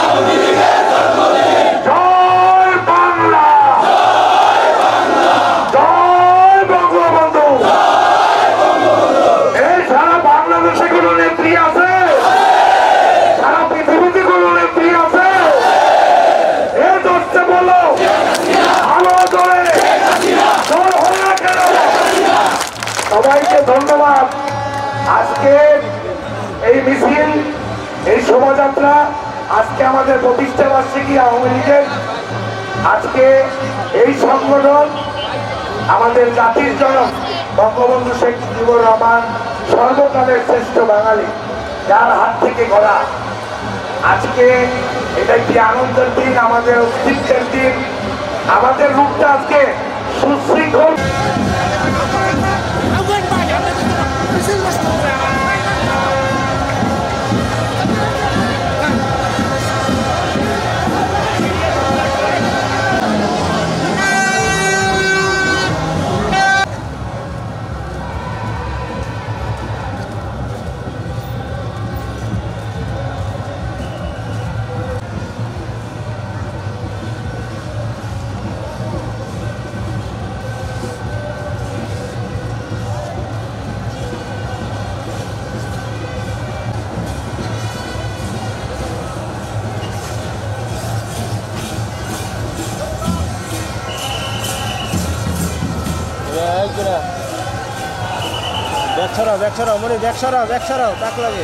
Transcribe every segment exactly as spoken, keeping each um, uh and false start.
জয় বাংলা, জয় বঙ্গবন্ধু। এই সারা বাংলাদেশে কোনো নেত্রী আছে? সারা পৃথিবীতে কোনো নেত্রী আছে? এ দোষে বলো ভালো করে জয় হয় না কেন? সবাইকে ধন্যবাদ। আজকে এই মিছিল, এই শোভাযাত্রা, আজকে আমাদের প্রতিষ্ঠা বার্ষিকী আওয়ামী লীগের। আজকে এই সংগঠন আমাদের জাতির জনক বঙ্গবন্ধু শেখ মুজিবুর রহমান, সর্বকালের শ্রেষ্ঠ বাঙালি, যার হাত থেকে গড়া। আজকে এটা একটি আনন্দের দিন, আমাদের অস্তিত্বের দিন। আমাদের রূপটা আজকে সুশৃঙ্খল। ব্যাগ ছড়াও, ব্যাগ ছড়াও, মনে ব্যাগ ছড়াও, ব্যাগ ছড়াও, তাক লাগে।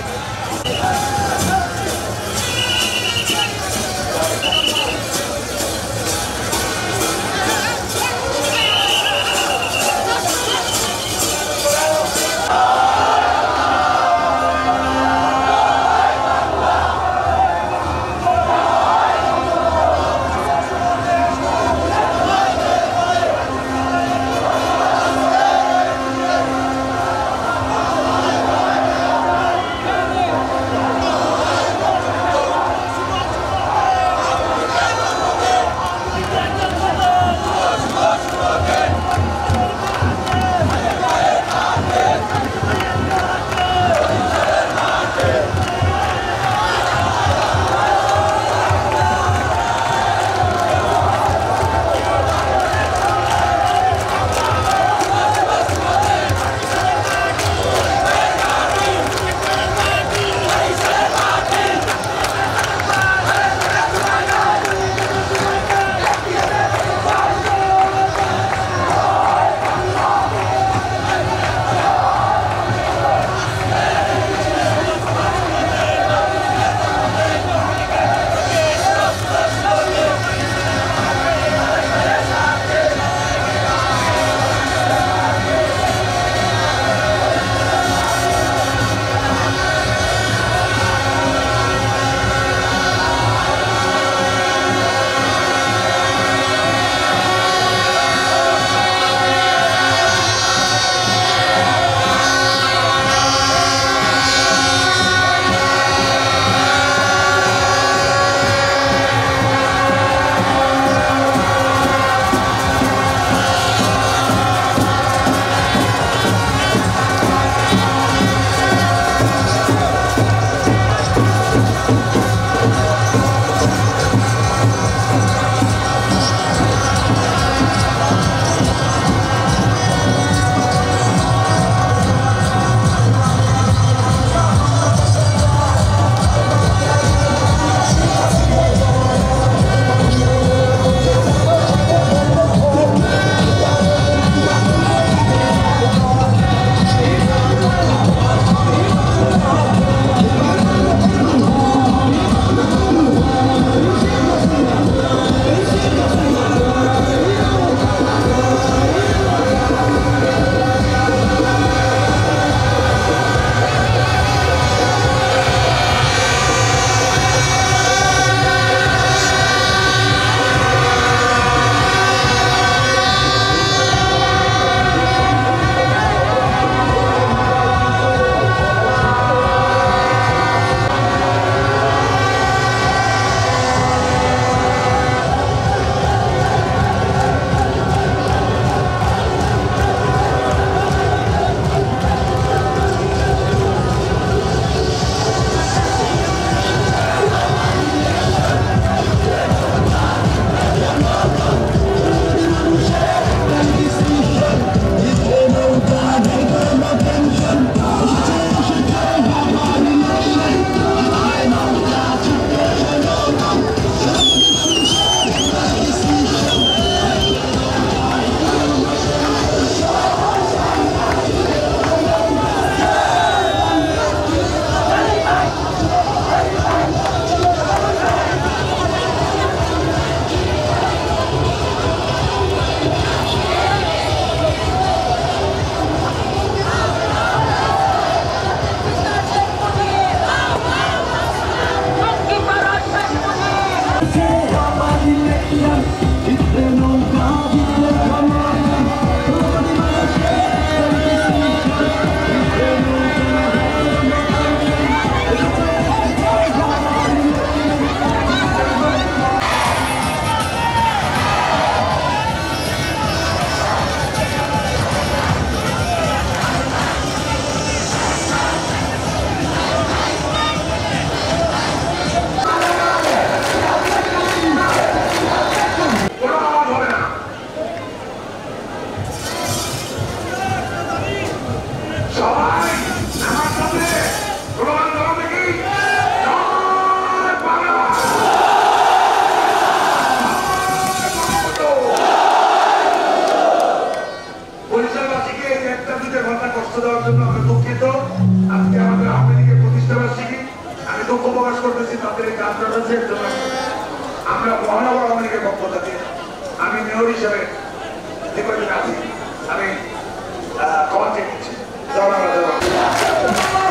প্রকাশ করতেছি তাদের এই কার্যটার জন্য। আমরা মহানগর আওয়ামী লীগের পক্ষ থেকে আমি মেয়র হিসেবে যে কয়েকদিন আছি আমি ক্ষমা চেয়ে নিচ্ছি।